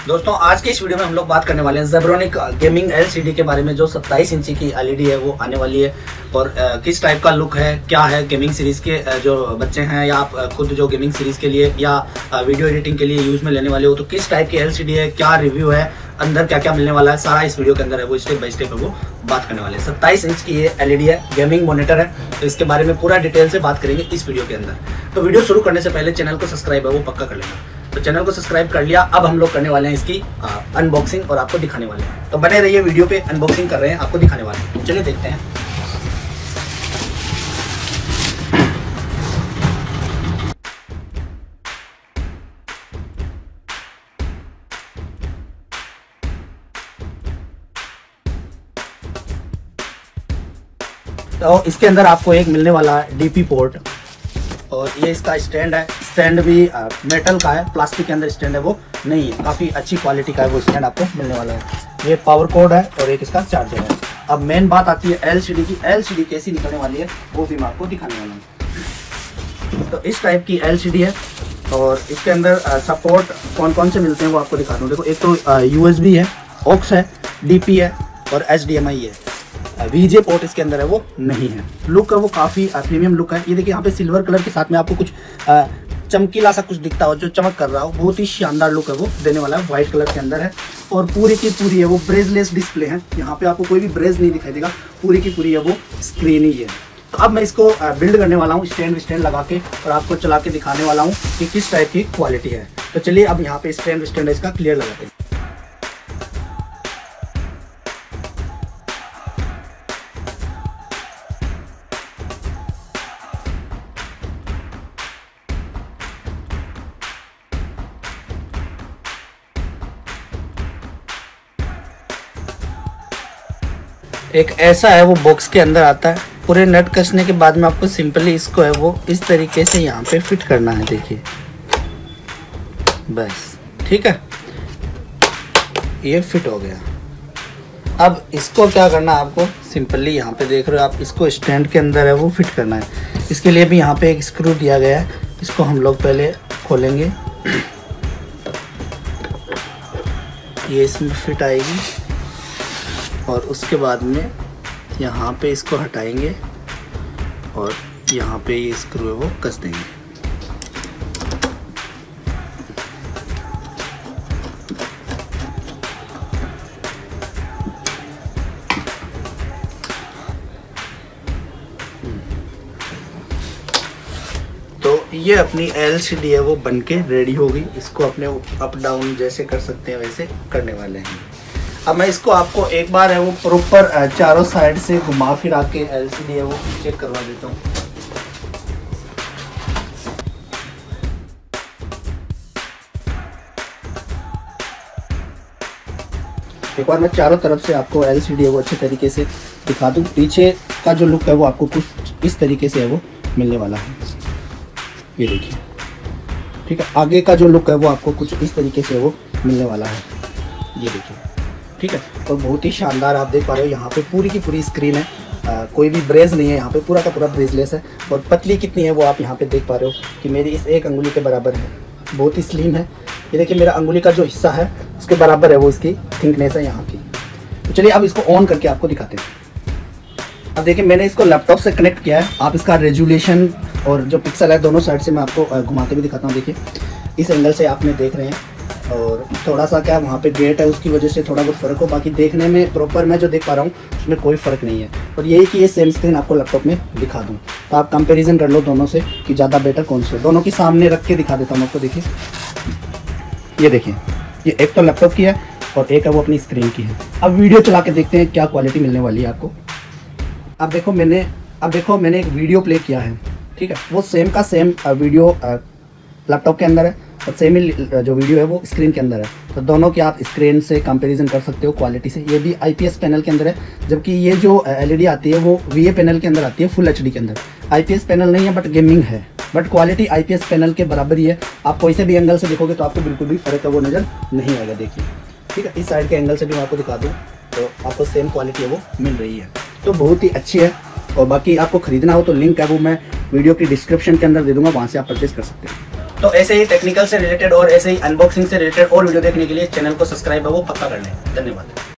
दोस्तों आज की इस वीडियो में हम लोग बात करने वाले हैं जेब्रोनिक गेमिंग एलसीडी के बारे में, जो 27 इंची की एलईडी है वो आने वाली है और किस टाइप का लुक है, क्या है गेमिंग सीरीज के जो बच्चे हैं या आप खुद जो गेमिंग सीरीज के लिए या वीडियो एडिटिंग के लिए यूज में लेने वाले हो तो किस टाइप की एलसीडी है, क्या रिव्यू है, अंदर क्या क्या मिलने वाला है, सारा इस वीडियो के अंदर है वो स्टेप बाय स्टेप है वो बात करने वाले हैं। 27 इंच की ये एलईडी है, गेमिंग मॉनिटर है, तो इसके बारे में पूरा डिटेल से बात करेंगे इस वीडियो के अंदर। तो वीडियो शुरू करने से पहले चैनल को सब्सक्राइब है वो पक्का कर लेना। तो चैनल को सब्सक्राइब कर लिया, अब हम लोग करने वाले हैं इसकी अनबॉक्सिंग और आपको दिखाने वाले हैं। तो बने रहिए, वीडियो पे अनबॉक्सिंग कर रहे हैं, आपको दिखाने वाले हैं। चलिए देखते हैं। तो इसके अंदर आपको एक मिलने वाला है डीपी पोर्ट और ये इसका स्टैंड है। स्टैंड भी मेटल का है, प्लास्टिक के अंदर स्टैंड है वो नहीं है, काफ़ी अच्छी क्वालिटी का है वो स्टैंड आपको मिलने वाला है। ये पावर कोड है और एक इसका चार्जर है। अब मेन बात आती है एलसीडी की। एलसीडी कैसी निकलने वाली है वो भी मैं आपको दिखाने वाला हूँ। तो इस टाइप की एलसीडी है और इसके अंदर सपोर्ट कौन कौन से मिलते हैं वो आपको दिखा दूँ। देखो, एक तो यूएसबी है, ऑक्स है, डीपी है और एचडीएमआई है। वीजे पोर्ट इसके अंदर है वो नहीं है। लुक है वो काफ़ी प्रीमियम लुक है। ये देखिए यहाँ पे सिल्वर कलर के साथ में आपको कुछ चमकीला सा कुछ दिखता हो, जो चमक कर रहा हो, बहुत ही शानदार लुक है वो देने वाला है। व्हाइट कलर के अंदर है और पूरी की पूरी है वो ब्रेजलेस डिस्प्ले है। यहाँ पे आपको कोई भी ब्रेज नहीं दिखाई देगा, पूरी की पूरी है वो स्क्रीन ही है। तो अब मैं इसको बिल्ड करने वाला हूँ स्टैंड लगा के और आपको चला के दिखाने वाला हूँ कि किस टाइप की क्वालिटी है। तो चलिए अब यहाँ पे स्टैंड इसका क्लियर लगाते हैं। एक ऐसा है वो बॉक्स के अंदर आता है। पूरे नट कसने के बाद में आपको सिंपली इसको है वो इस तरीके से यहाँ पे फिट करना है। देखिए बस, ठीक है, ये फिट हो गया। अब इसको क्या करना है आपको, सिंपली यहाँ पे देख रहे हो आप, इसको स्टैंड के अंदर है वो फिट करना है। इसके लिए भी यहाँ पे एक स्क्रू दिया गया है, इसको हम लोग पहले खोलेंगे, ये इसमें फिट आएगी और उसके बाद में यहाँ पे इसको हटाएंगे और यहाँ पे ये स्क्रू है वो कस देंगे। तो ये अपनी एलसीडी है वो बनके रेडी होगी। इसको अपने अप डाउन जैसे कर सकते हैं वैसे करने वाले हैं। अब मैं इसको आपको एक बार है वो प्रॉपर चारों साइड से घुमा फिरा के एलसीडी है वो चेक करवा देता हूँ। एक बार मैं चारों तरफ से आपको एलसीडी है वो अच्छे तरीके से दिखा दूँ। पीछे का जो लुक है वो आपको कुछ इस तरीके से है वो मिलने वाला है, ये देखिए, ठीक है। आगे का जो लुक है वो आपको कुछ इस तरीके से वो मिलने वाला है, ये देखिए, ठीक है। और बहुत ही शानदार आप देख पा रहे हो, यहाँ पे पूरी की पूरी स्क्रीन है, कोई भी ब्रेज नहीं है, यहाँ पे पूरा का पूरा ब्रेजलेस है। और पतली कितनी है वो आप यहाँ पे देख पा रहे हो कि मेरी इस एक अंगुली के बराबर है, बहुत ही स्लिम है। ये देखिए मेरा अंगुली का जो हिस्सा है उसके बराबर है वो इसकी थिकनेस है यहाँ की। तो चलिए अब इसको ऑन करके आपको दिखाते हैं। अब देखिए मैंने इसको लैपटॉप से कनेक्ट किया है। आप इसका रेजोल्यूशन और जो पिक्सल है दोनों साइड से मैं आपको घुमा के भी दिखाता हूँ। देखिए इस एंगल से आपने देख रहे हैं और थोड़ा सा क्या वहाँ पे गेट है उसकी वजह से थोड़ा बहुत फ़र्क हो, बाकी देखने में प्रॉपर मैं जो देख पा रहा हूँ उसमें कोई फ़र्क नहीं है। और यही कि ये सेम स्क्रीन आपको लैपटॉप में दिखा दूँ, तो आप कंपैरिजन कर लो दोनों से कि ज़्यादा बेटर कौन सी है। दोनों की सामने रख के दिखा देता हूँ आपको। देखिए ये देखिए, ये एक तो लैपटॉप की है और एक है वो अपनी स्क्रीन की है। अब वीडियो चला के देखते हैं क्या क्वालिटी मिलने वाली है आपको। अब देखो मैंने एक वीडियो प्ले किया है, ठीक है, वो सेम का सेम वीडियो लैपटॉप के अंदर है और सेम ही जो वीडियो है वो स्क्रीन के अंदर है। तो दोनों की आप स्क्रीन से कंपैरिजन कर सकते हो क्वालिटी से। ये भी आईपीएस पैनल के अंदर है, जबकि ये जो एलईडी आती है वो वीए पैनल के अंदर आती है, फुल एचडी के अंदर। आईपीएस पैनल नहीं है बट गेमिंग है, बट क्वालिटी आईपीएस पैनल के बराबर ही है। आप कोई से भी एंगल से देखोगे तो आपको बिल्कुल भी फर्क है वो नज़र नहीं आएगा। देखिए, ठीक है, इस साइड के एंगल से भी मैं आपको दिखा दूँ तो आपको सेम क्वालिटी है वो मिल रही है, तो बहुत ही अच्छी है। और बाकी आपको खरीदना हो तो लिंक है वो मैं वीडियो की डिस्क्रिप्शन के अंदर दे दूँगा, वहाँ से आप परचेज कर सकते हैं। तो ऐसे ही टेक्निकल से रिलेटेड और ऐसे ही अनबॉक्सिंग से रिलेटेड और वीडियो देखने के लिए चैनल को सब्सक्राइब है वो पक्का कर लें। धन्यवाद।